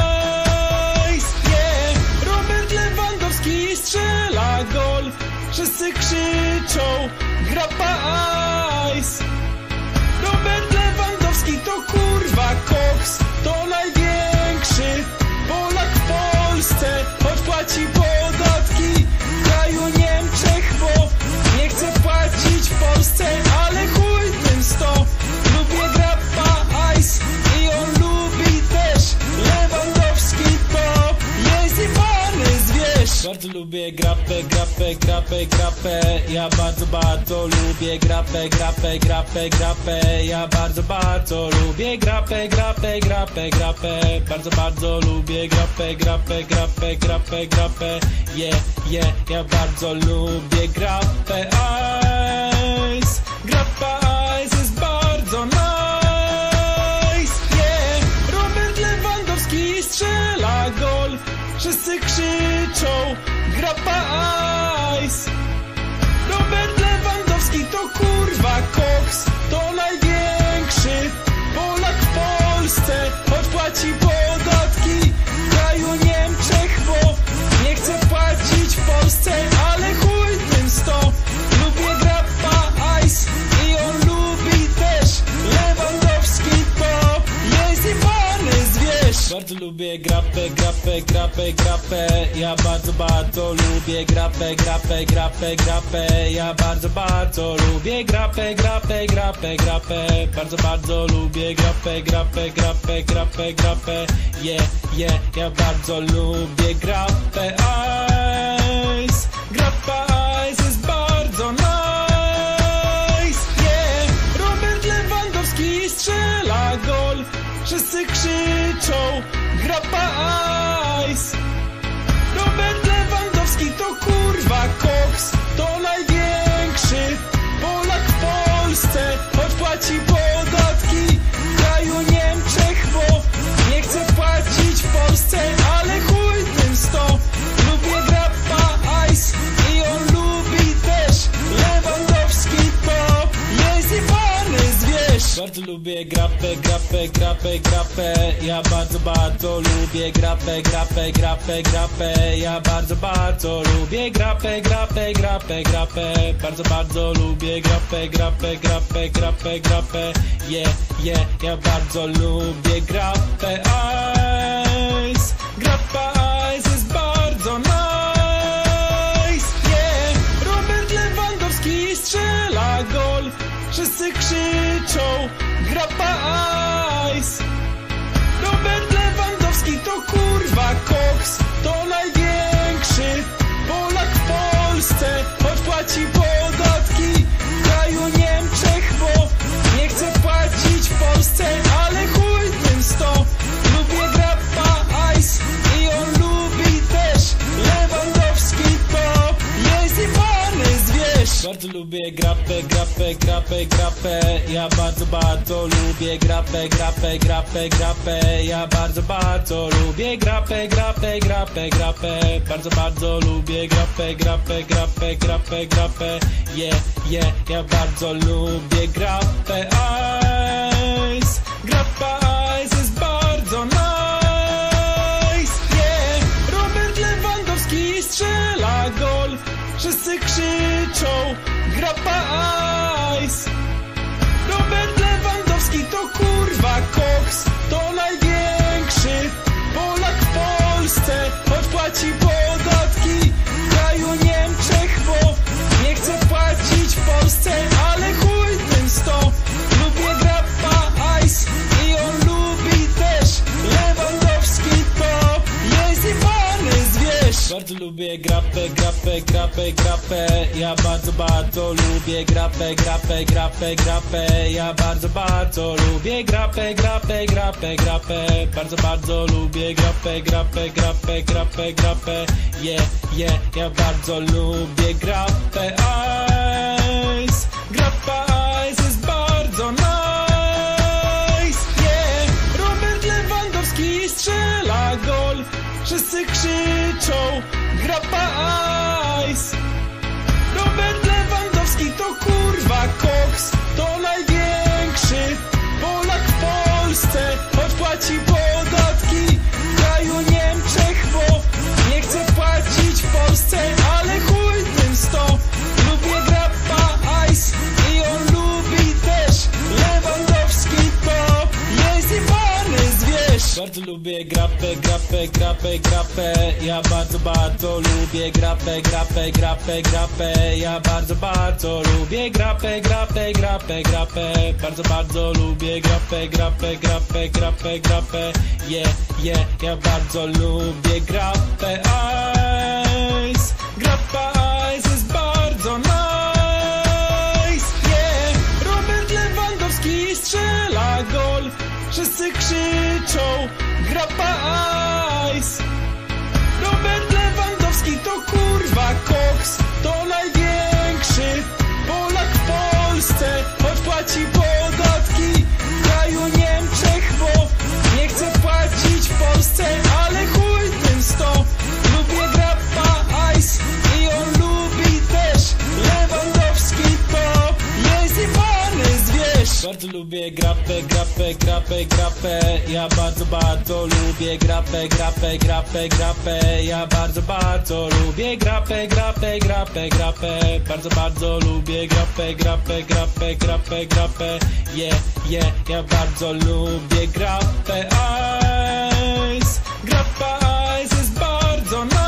Yeah, Robert Lewandowski strzela gol. Wszyscy krzyczą grappa Ice. Robert Lewandowski to kurwa koks. To największy Polak w Polsce. Choć płaci podatki w kraju Niemczech, bo nie chce płacić w Polsce. Ale chuj tym sto. Lubię grappa Ice i on lubi też. Lewandowski to jest jebany zwierz. Bardzo lubię grapę, grapę, grapę, grapę. Ja bardzo, bardzo lubię grapę, grapę, grapę, grapę. Ja bardzo, bardzo lubię grapę, grapę, grapę, grapę. Bardzo, bardzo lubię grapę, grapę, grapę, grapę, grapę. Yeah, yeah, ja bardzo lubię grapę Ice. Grappa Ice jest bardzo nice. Yeah, Robert Lewandowski strzela gol. Wszyscy krzyczą grappa Ice. Robert Lewandowski to kurwa koks. To największy Polak w Polsce. Choć płaci podatki w kraju Niemczech, bo nie chce płacić w Polsce. Ale chuj tym sto. Lubię grappa Ice i on lubi też. Lewandowski to jest jebany zwierz. Bardzo lubię grapę, grapę, grapę, grapę. Ja bardzo, bardzo lubię grapę, grapę, grapę, grapę. Ja bardzo, bardzo lubię grapę, grapę, grapę, grapę. Bardzo, bardzo lubię grapę, grapę, grapę, grapę, grapę. Yeah, yeah, ja bardzo lubię grapę Ice. Grappa Ice jest bardzo nice. Yeah, Robert Lewandowski strzela gol. Wszyscy krzyczą grappa Ice. Robert Lewandowski to kurwa koks. To największy Polak w Polsce. Choć płaci podatki w kraju Niemczech, bo nie chce płacić w Polsce. Ale chuj tym sto. Lubię grappa Ice i on lubi też. Lewandowski to jest jebany zwierz. Bardzo lubię grapę, grapę, grapę, grapę. Ja bardzo, bardzo lubię grapę, grapę, grapę, grapę. Ja bardzo, bardzo lubię grapę, grapę, grapę, grapę. Bardzo, bardzo lubię grapę, grapę, grapę, grapę, grapę. Yeah, yeah, ja bardzo lubię grapę Ice. Grappa Ice jest bardzo nice. Yeah, Robert Lewandowski strzela gol. Wszyscy krzyczą grappa Ice. Robert Lewandowski to kurwa koks. To największy Polak w Polsce. Choć płaci podatki w kraju Niemczech, bo nie chce płacić w Polsce. Ale chuj tym sto. Lubię grappa Ice i on lubi też. Lewandowski to jest jebany zwierz. Bardzo lubię grapę, grapę, grapę, grapę. Ja bardzo, bardzo lubię grapę, grapę, grapę, grapę. Ja bardzo, bardzo lubię grapę, grapę, grapę, grapę. Bardzo, bardzo lubię grapę, grapę, grapę, grapę, grapę. Yeah, yeah, ja bardzo lubię grapę Ice. Grappa Ice jest bardzo nice. Yeah, Robert Lewandowski strzela gol. Wszyscy krzyczą grappa Ice. Robert Lewandowski to kurwa koks. To największy Polak w Polsce. Choć płaci podatki w kraju Niemczech, bo nie chce płacić w Polsce. Ale chuj tym sto. Lubię grappa Ice i on lubi też. Lewandowski to jest jebany zwierz. Bardzo lubię grapę, grapę, grapę, grapę. Ja bardzo, bardzo lubię grapę, grapę, grapę, grapę. Ja bardzo, bardzo lubię grapę, grapę, grapę, grapę. Bardzo, bardzo lubię grapę, grapę, grapę, grapę, grapę. Yeah, yeah, ja bardzo lubię grapę Ice. lubię grapę, grapę, grapę, grapę. Ja bardzo, bardzo lubię grapę, grapę, grapę, grapę. Ja bardzo, bardzo lubię grapę, grapę, grapę, grapę. Bardzo, bardzo lubię grapę, grapę, grapę, grapę, grapę. Yeah, yeah, ja bardzo lubię grapę Ice. Grappa Ice jest bardzo nice. Yeah, Robert Lewandowski strzela gol. Wszyscy krzyczą Grappa Ice. Robert Lewandowski to kurwa koks. To największy Polak w Polsce. Choć płaci podatki w kraju Niemczech, bo nie chce płacić w Polsce. Ale chuj tym sto. Lubię Grappa Ice i on lubi też Lewandowski, to jest jebany zwierz. Bardzo lubię grapę, grapę, grapę, grapę. Ja bardzo, bardzo lubię grapę, grapę, grapę, grapę. Ja bardzo, bardzo lubię grapę, grapę, grapę, grapę. Bardzo, bardzo lubię grapę, grapę, grapę, grapę, grapę. Yeah, yeah, ja bardzo lubię grapę Ice. Grappa Ice jest bardzo nice.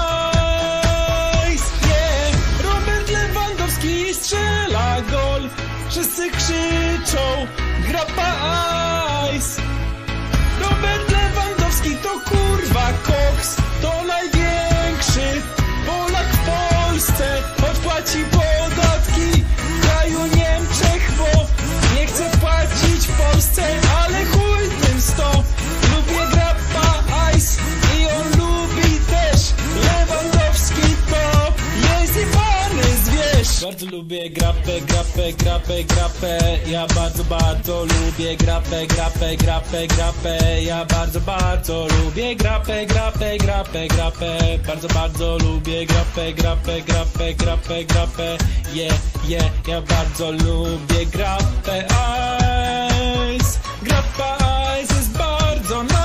Yeah, Robert Lewandowski strzela gol. Wszyscy krzyczą Grappa Ice. Robert Lewandowski to kurwa koks. To największy Polak w Polsce. Choć płaci podatki w kraju Niemczech, bo nie chce płacić w Polsce. Ale chuj tym sto. Lubię Grappa Ice i on lubi też Lewandowski, to jest jebany zwierz. Bardzo lubię grapę, grapę, grapę, grapę. Ja bardzo, bardzo lubię grapę, grapę, grapę, grapę. Ja bardzo, bardzo lubię grapę, grapę, grapę, grapę. Bardzo, bardzo lubię grapę, grapę, grapę, grapę, grapę. Yeah, yeah, ja bardzo lubię grapę Ice. Grappa Ice jest bardzo nice.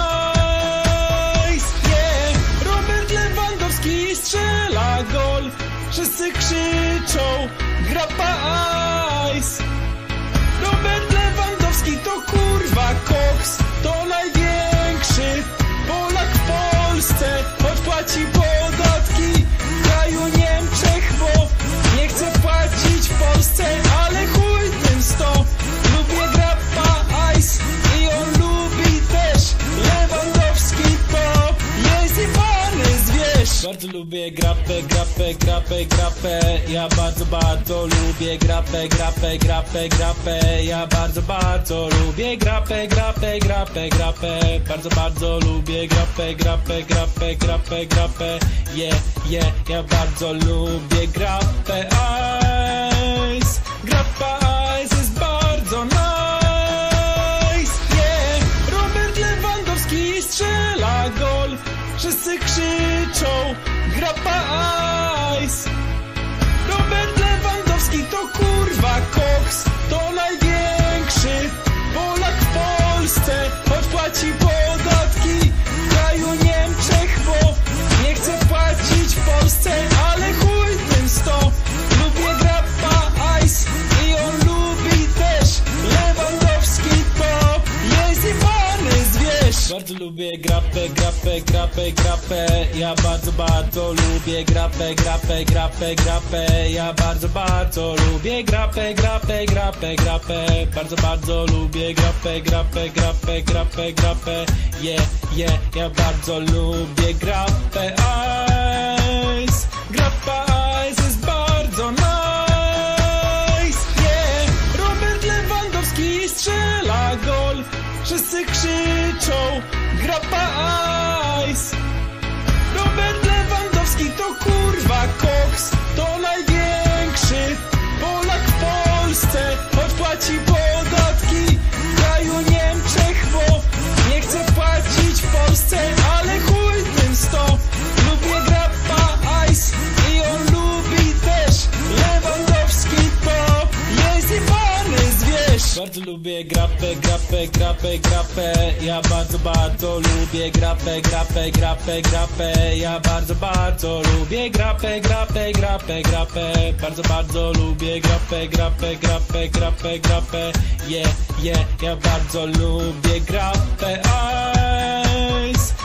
Yeah, Robert Lewandowski strzela gol. Wszyscy krzyczą Grappa Ice. Robert Lewandowski to kurwa koks. To największy Polak w Polsce. Choć płaci podatki w kraju Niemczech, bo nie chce płacić w Polsce. Ale chuj tym sto. Lubię Grappa Ice i on lubi też Lewandowski, to jest jebany zwierz. Bardzo lubię grapę, grapę, grapę, grapę. Ja bardzo, bardzo lubię grapę, grapę, grapę, grapę. Ja bardzo, bardzo lubię grapę, grapę, grapę, grapę. Bardzo, bardzo lubię grapę, grapę, grapę, grapę, grapę. Yeah, yeah, ja bardzo lubię grapę Ice. Grappa Ice jest bardzo nice. Yeah, Robert Lewandowski strzela gol. Wszyscy krzyczą Grappa Ice. Robert Lewandowski to kurwa koks. To największy Polak w Polsce. Choć płaci podatki w kraju Niemczech, bo nie chce płacić w Polsce. Ale chuj tym sto. Lubię Grappa Ice i on lubi też Lewandowski, to jest jebany zwierz. Bardzo lubię grapę, grapę, grapę, grapę. Ja bardzo, bardzo lubię grapę, grapę, grapę, grapę. Ja bardzo, bardzo lubię grapę, grapę, grapę, grapę. Bardzo, bardzo lubię grapę, grapę, grapę, grapę, grapę. Yeah, yeah, ja bardzo lubię grapę Ice. Grappa Ice jest bardzo nice. Yeah, Robert Lewandowski strzela gol. Wszyscy krzyczą Grappa Ice. Robert Lewandowski to kurwa koks. To największy Polak w Polsce. Choć płaci podatki w kraju Niemczech, bo nie chce płacić w Polsce. Ale chuj tym sto. Lubię Grappa Ice i on lubi też Lewandowski, to jest jebany zwierz. Bardzo lubię grapę, grapę, grapę, grapę. Ja bardzo, bardzo lubię grapę, grapę, grapę, grapę. Ja bardzo, bardzo lubię grapę, grapę, grapę, grapę. Bardzo, bardzo lubię grapę, grapę, grapę, grapę, grapę. Yeah, yeah, ja bardzo lubię grapę Ice.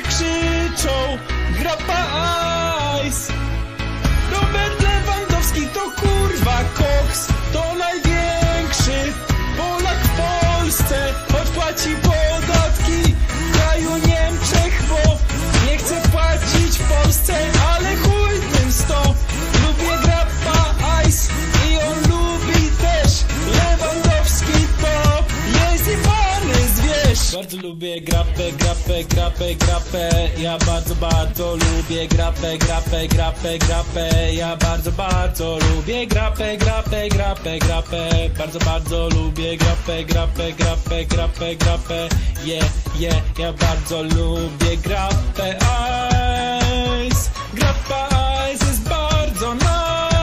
krzyczą, grappa ice. Robert Lewandowski to kurwa koks, to największy Polak w Polsce, choć płaci podatki w kraju Niemczech, bo nie chce płacić w Polsce, ale chuj tym sto. Lubię grappa ice i on lubi też Lewandowski, to jest jebany zwierz. Bardzo lubię grapę, grapę, grapę, grapę. Ja bardzo, bardzo lubię grapę, grapę, grapę, grapę. Ja bardzo, bardzo lubię grapę, grapę, grapę, grapę. Bardzo, bardzo lubię grapę, grapę, grapę, grapę, grapę. Yeah, yeah, ja bardzo lubię grapę ice. Grappa ice jest bardzo nice.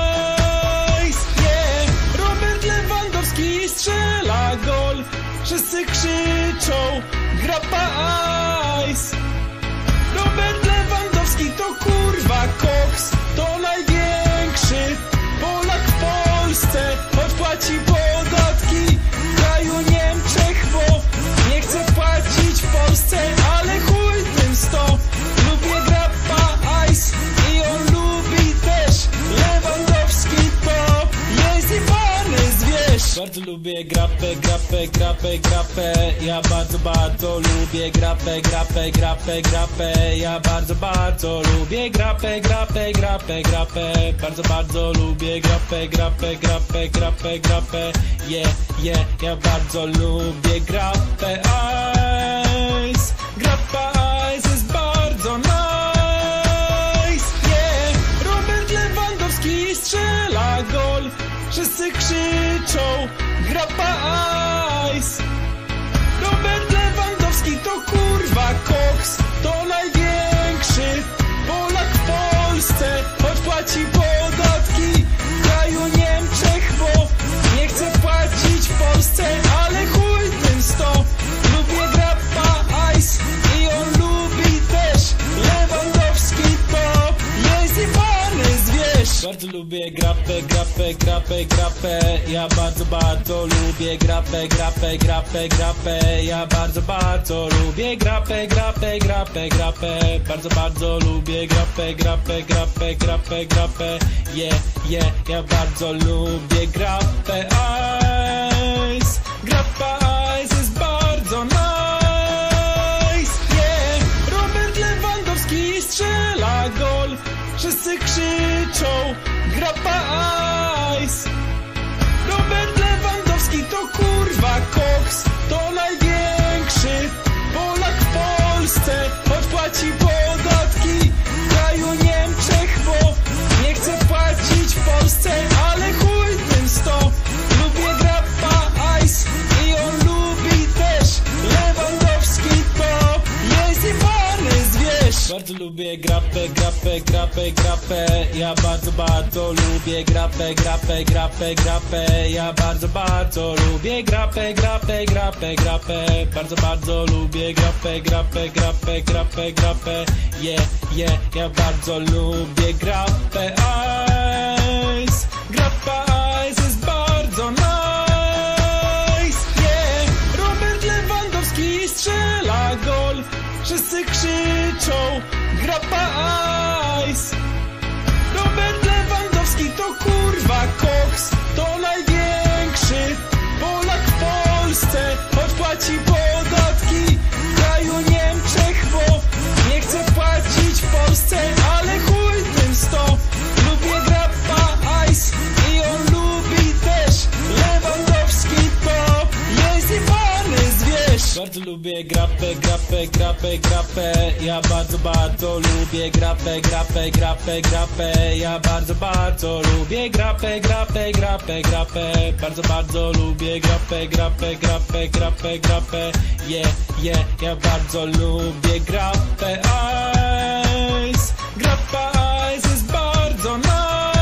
Yeah, Robert Lewandowski strzela gol. Wszyscy krzyczą, grappa ice. Robert Lewandowski to kurwa koks, to największy Polak w Polsce, choć płaci podatki w kraju Niemczech, bo nie chce płacić w Polsce, ale chuj tym sto. Lubię grappa ice i on lubi też Lewandowski, to jest jebany zwierz. Bardzo lubię grapę, grapę, grapę, grapę. Ja bardzo, bardzo lubię grapę, grapę, grapę, grapę. Ja bardzo, bardzo lubię grapę, grapę, grapę, grapę. Bardzo, bardzo lubię grapę, grapę, grapę, grapę, grapę. Yeah, yeah, ja bardzo lubię grapę ice. Grappa ice jest bardzo nice. Yeah, Robert Lewandowski strzela gol. Wszyscy krzyczą, grappa ice. Robert Lewandowski to kurwa koks, to największy Polak w Polsce, choć płaci podatki w kraju Niemczech, bo nie chce płacić w Polsce, ale chuj tym sto. Lubię grappa ice i on lubi też Lewandowski, to jest jebany zwierz. Bardzo lubię grapę, grapę, grapę, grapę. Ja bardzo, bardzo lubię grapę, grapę, grapę, grapę. Ja bardzo, bardzo lubię grapę, grapę, grapę, grapę. Bardzo, bardzo lubię grapę, grapę, grapę, grapę, grapę. Yeah, yeah, ja bardzo lubię grapę ice. Grappa ice jest bardzo nice. Yeah, Robert Lewandowski strzela gol. Wszyscy krzyczą, grappa ice. Robert Lewandowski to kurwa koks, to największy Polak w Polsce, choć płaci podatki w kraju Niemczech, bo nie chce płacić w Polsce, ale chuj tym sto. Lubię grappa ice i on lubi też Lewandowski, to jest jebany zwierz. Bardzo lubię grapę, grapę, grapę, grapę. Ja bardzo, bardzo lubię grapę, grapę, grapę, grapę. Ja bardzo, bardzo lubię grapę, grapę, grapę, grapę. Bardzo, bardzo lubię grapę, grapę, grapę, grapę, grapę. Yeah, yeah, ja bardzo lubię grapę ice. Grappa ice jest bardzo nice. Yeah, Robert Lewandowski strzela gol. Wszyscy krzyczą, grappa ice. Robert Lewandowski to kurwa koks, to największy Polak w Polsce, choć płaci podatki w kraju Niemczech, bo nie chce płacić w Polsce, ale chuj tym sto. Lubię grappa ice i on lubi też Lewandowski, to jest jebany zwierz. Bardzo lubię grapę, grapę, grapę, grapę. Ja bardzo, bardzo lubię grapę, grapę, grapę, grapę. Ja bardzo, bardzo lubię grapę, grapę, grapę, grapę. Bardzo, bardzo lubię grapę, grapę, grapę, grapę, grapę. Yeah, yeah, ja bardzo lubię grapę ice. Grappa ice jest bardzo nice.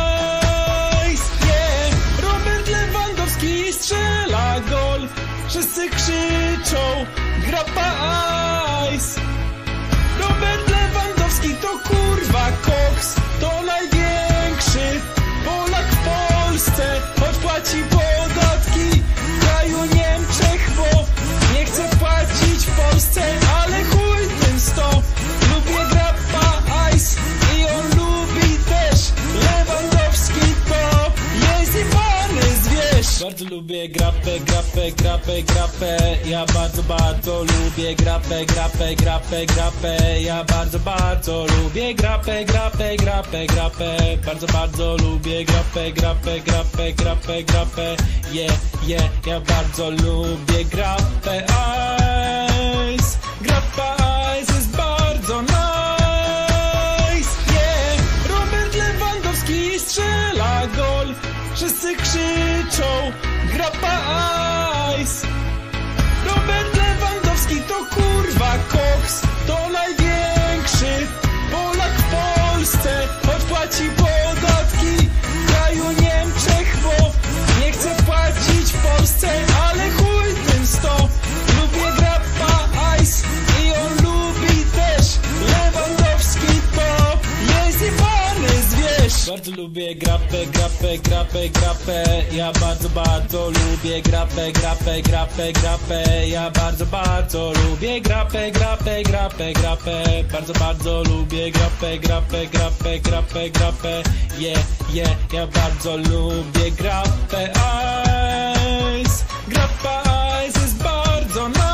Yeah, Robert Lewandowski strzela gol. Wszyscy krzyczą, grappa ice. Robert Lewandowski to kurwa koks, to największy Polak w Polsce, choć płaci podatki w kraju Niemczech, bo nie chce płacić w Polsce, ale chuj tym sto. lubię grapę, grapę, grapę, grapę. Ja bardzo, bardzo lubię grapę, grapę, grapę, grapę. Ja bardzo, bardzo lubię grapę, grapę, grapę, grapę. Bardzo, bardzo lubię grapę, grapę, grapę, grapę, grapę. Yeah, yeah, ja bardzo lubię grapę Ice. Grappa Ice jest bardzo nice. Yeah, Robert Lewandowski strzela gol. Wszyscy krzyczą Grappa Ice. Robert Lewandowski to kurwa koks. To największy Polak w Polsce. Choć płaci podatki w kraju Niemczech, bo nie chce płacić w Polsce. Ale chuj tym sto. Lubię Grappa Ice i on lubi też Lewandowski, to jest jebany zwierz. Bardzo lubię grapę, grapę, grapę, grapę. Ja bardzo, bardzo lubię grapę, grapę, grapę, grapę. Ja bardzo, bardzo lubię grapę, grapę, grapę, grapę. Bardzo, bardzo lubię grapę, grapę, grapę, grapę, grapę. Yeah, yeah, ja bardzo lubię grapę Ice. Grappa Ice jest bardzo nice.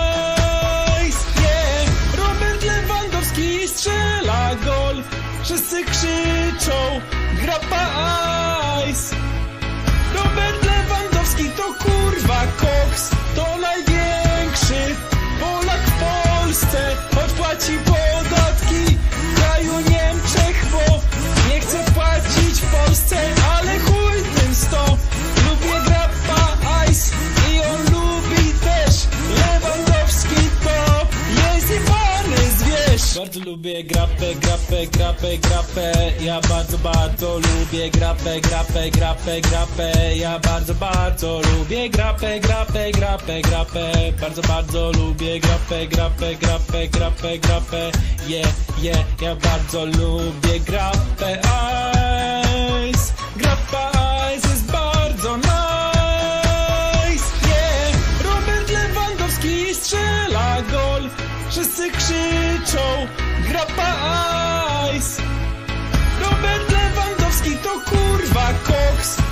Yeah, Robert Lewandowski strzela gol. Wszyscy krzyczą Grappa Ice. Robert Lewandowski to kurwa koks. To największy Polak w Polsce. Choć płaci podatki w kraju Niemczech, bo nie chce płacić w Polsce. Ale chuj tym sto. Lubię Grappa Ice i on lubi też Lewandowski, to jest jebany zwierz. Bardzo lubię grapę, grapę, grapę, grapę. Ja bardzo, bardzo lubię grapę, grapę, grapę, grapę. Ja bardzo, bardzo lubię grapę, grapę, grapę, grapę. Bardzo, bardzo lubię grapę, grapę, grapę, grapę, grapę. Yeah, yeah, ja bardzo lubię grapę Ice. Grappa Ice jest bardzo nice. Yeah, Robert Lewandowski strzela gol. Wszyscy krzyczą Grappa Ice. Robert Lewandowski to kurwa koks.